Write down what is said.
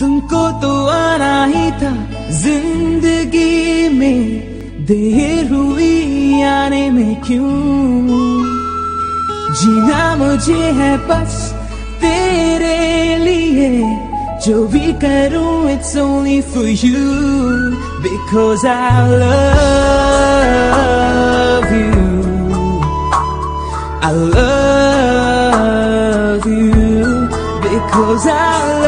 तुमको तो आना ही था जिंदगी में, देर हुई आने में क्यों। जीना मुझे है बस तेरे लिए, जो भी करूं it's only for you, because I love you, I love you, because I